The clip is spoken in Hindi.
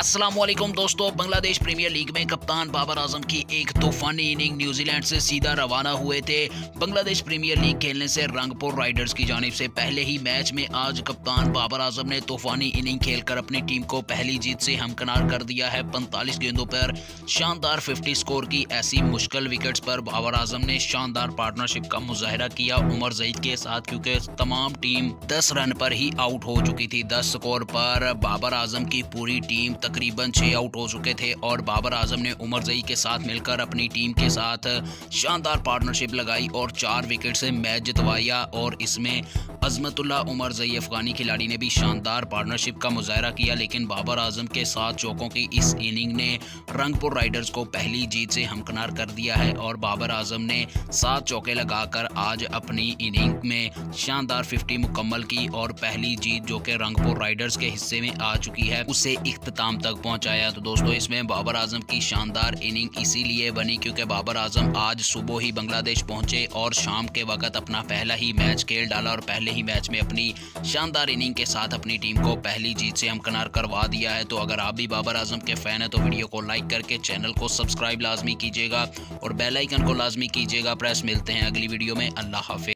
अस्सलामुअलैकुम दोस्तों, बांग्लादेश प्रीमियर लीग में कप्तान बाबर आजम की एक तूफानी इनिंग न्यूजीलैंड से सीधा रवाना हुए थे। बांग्लादेश प्रीमियर लीग खेलने से रंगपुर राइडर्स की जानिब से पहले ही मैच में आज कप्तान बाबर आजम ने तूफानी इनिंग खेलकर अपनी टीम को पहली जीत से हमकिनार कर दिया है। 45 गेंदों पर शानदार 50 स्कोर की ऐसी मुश्किल विकेट्स पर बाबर आजम ने शानदार पार्टनरशिप का मुजाहरा किया उमर जईद के साथ, क्योंकि तमाम टीम 10 रन पर ही आउट हो चुकी थी। 10 स्कोर पर बाबर आजम की पूरी टीम तकरीबन 6 आउट हो चुके थे और बाबर आजम ने उमर जई के साथ मिलकर अपनी टीम के साथ शानदार पार्टनरशिप लगाई और 4 विकेट से मैच जितवाया। और इसमें अजमतुल्ला उमर जई अफगानी खिलाड़ी ने भी शानदार पार्टनरशिप का मुजाहरा किया, लेकिन बाबर आजम के 7 चौकों की इस इनिंग ने रंगपुर राइडर्स को पहली जीत से हमकिनार कर दिया है और बाबर आजम ने 7 चौके लगाकर आज अपनी इनिंग में शानदार 50 मुकम्मल की और पहली जीत जो कि रंगपुर राइडर्स के हिस्से में आ चुकी है उसे इख्तिताम तक पहुंचाया। तो दोस्तों, इसमें बाबर आजम की शानदार इनिंग इसीलिए बनी क्योंकि बाबर आजम आज सुबह ही बांग्लादेश पहुंचे और शाम के वक्त अपना पहला ही मैच खेल डाला और पहले ही मैच में अपनी शानदार इनिंग के साथ अपनी टीम को पहली जीत से हमकिनार करवा दिया है। तो अगर आप भी बाबर आजम के फैन हैं तो वीडियो को लाइक करके चैनल को सब्सक्राइब लाजमी कीजिएगा और बेल आइकन को लाजमी कीजिएगा प्रेस। मिलते हैं अगली वीडियो में। अल्लाह हाफिज़।